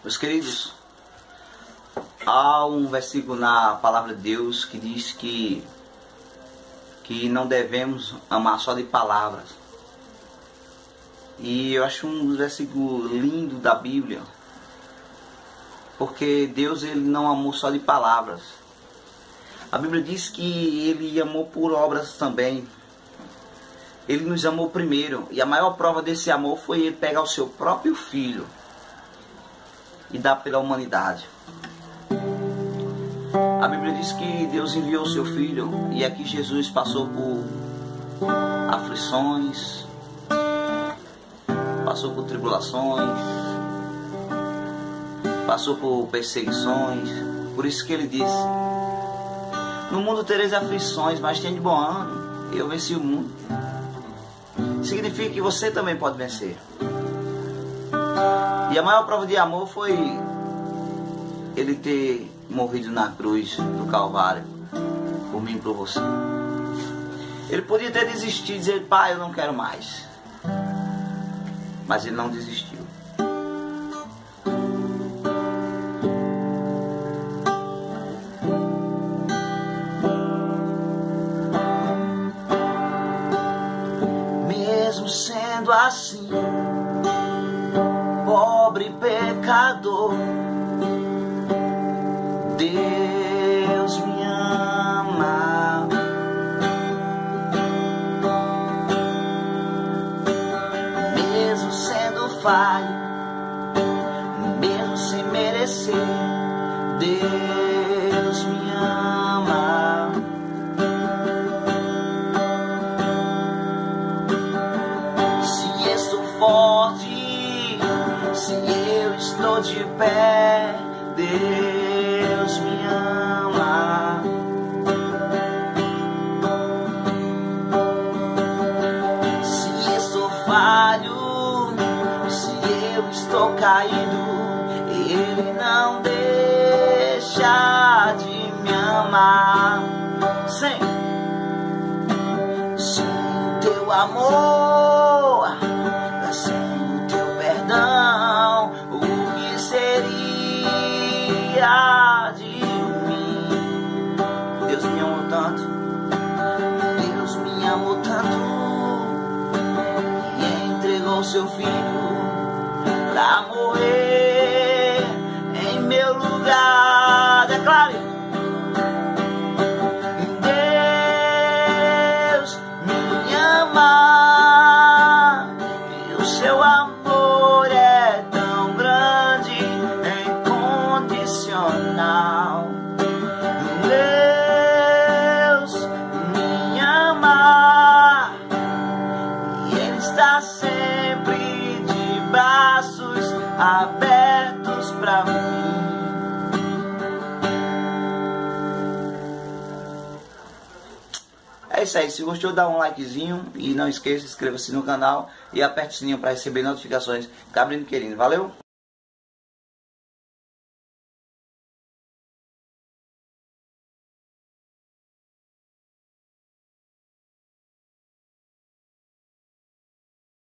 Meus queridos, há um versículo na palavra de Deus que diz que não devemos amar só de palavras. E eu acho um versículo lindo da Bíblia, porque Deus ele não amou só de palavras. A Bíblia diz que Ele amou por obras também. Ele nos amou primeiro, e a maior prova desse amor foi Ele pegar o seu próprio Filho e dar pela humanidade. A Bíblia diz que Deus enviou o seu Filho, e aqui Jesus passou por aflições, passou por tribulações, passou por perseguições. Por isso que Ele disse: no mundo tereis aflições, mas tem de bom ânimo, eu venci o mundo. Significa que você também pode vencer. E a maior prova de amor foi Ele ter morrido na cruz do Calvário, por mim e por você. Ele podia ter desistido e dizer: pai, eu não quero mais. Mas Ele não desistiu. Mesmo sendo assim, pobre pecador, Deus me ama. Mesmo sendo falho, mesmo sem merecer, Deus me ama. Se estou forte, se eu estou de pé, Deus me ama. Se estou falho, se eu estou caído, Ele não deixa de me amar. Sem o teu amor, sem o teu perdão, o que seria de mim? Deus me amou tanto, Deus me amou tanto, e entregou seu Filho pra morrer em meu lugar. Declare: Deus me ama, e o seu amor é tão grande, é incondicional. Deus me ama, e Ele está sempre de braços abertos pra mim. É isso aí, se gostou dá um likezinho e não esqueça, inscreva-se no canal e aperte o sininho para receber notificações. Gabriel querido, valeu?